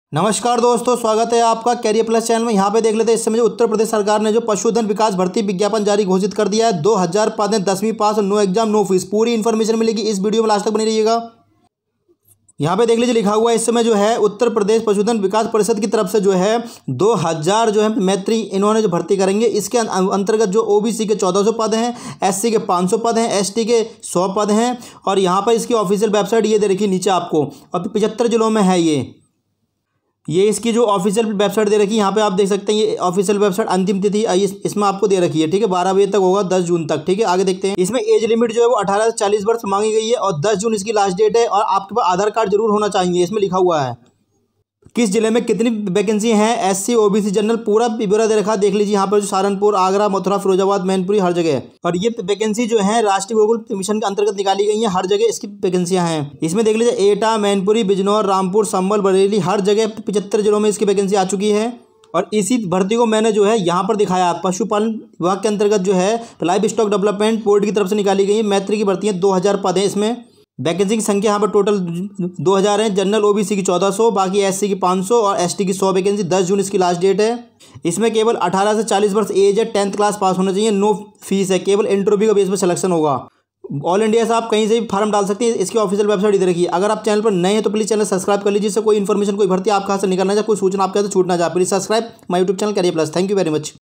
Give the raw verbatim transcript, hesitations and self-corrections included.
नमस्कार दोस्तों, स्वागत है आपका कैरियर प्लस चैनल में। यहाँ पे देख लेते हैं इस समय जो उत्तर प्रदेश सरकार ने जो पशुधन विकास भर्ती विज्ञापन जारी घोषित कर दिया है। दो हज़ार पद हैं, दसवीं पास और नो एग्जाम नो फीस। पूरी इन्फॉर्मेशन मिलेगी इस वीडियो में, लास्ट तक बनी रहिएगा। यहाँ पे देख लीजिए लिखा हुआ है इस समय जो है उत्तर प्रदेश पशुधन विकास परिषद की तरफ से जो है दो हज़ार जो है मैत्री इन्होंने जो भर्ती करेंगे। इसके अंतर्गत जो ओबीसी के चौदह सौ पद हैं, एससी के पाँच सौ पद हैं, एसटी के सौ पद हैं। और यहाँ पर इसकी ऑफिशियल वेबसाइट ये दे रखी है नीचे आपको, और पचहत्तर जिलों में है ये ये इसकी जो ऑफिशियल वेबसाइट दे रखी है। यहाँ पे आप देख सकते हैं ये ऑफिशियल वेबसाइट, अंतिम तिथि इस, इसमें आपको दे रखी है। ठीक है, बारह बजे तक होगा, दस जून तक। ठीक है, आगे देखते हैं। इसमें एज लिमिट जो है वो अठारह से चालीस वर्ष मांगी गई है और दस जून इसकी लास्ट डेट है। और आपके पास आधार कार्ड जरूर होना चाहिए, इसमें लिखा हुआ है किस जिले में कितनी वैकेंसी हैं। एससी ओबीसी जनरल पूरा ब्यौरा दे रखा है, देख लीजिए। यहाँ पर जो सहारनपुर, आगरा, मथुरा, फिरोजाबाद, मैनपुरी, हर जगह। और ये वैकेंसी जो है राष्ट्रीय गोकुल मिशन के अंतर्गत निकाली गई है। हर जगह इसकी वैकेंसियां हैं। इसमें देख लीजिए एटा, मैनपुरी, बिजनौर, रामपुर, संभल, बरेली, हर जगह पचहत्तर जिलों में इसकी वैकेंसी आ चुकी है। और इसी भर्ती को मैंने जो है यहाँ पर दिखाया, पशुपालन विभाग के अंतर्गत जो है लाइव स्टॉक डेवलपमेंट बोर्ड की तरफ से निकाली गई है। मैत्री की भर्ती है, दो हज़ार पद है इसमें। वैकेंसी की संख्या यहाँ पर टोटल दो हज़ार है। जनरल ओबीसी की चौदह सौ, बाकी एससी की पाँच सौ और एसटी की सौ वैकेंसी। दस जून इसकी लास्ट डेट है। इसमें केवल अठारह से चालीस वर्ष एज है, टेंथ क्लास पास होना चाहिए। नो फीस है, केवल इंटरव्यू का बेस पर सिलेक्शन होगा। ऑल इंडिया से आप कहीं से भी फॉर्म डाल सकते हैं। इसकी ऑफिशियल वेबसाइट इधर रखिए। अगर आप चैनल पर नए हैं तो प्लीज़ चैनल सब्सक्राइब कर लीजिए, जिससे कोई इन्फॉर्मेशन, कोई भर्ती आप कहाँ से निकलना चाहे, कोई सूचना आपके हाथ से छूट ना जाए। Please subscribe my YouTube channel Career Plus. Thank you very much.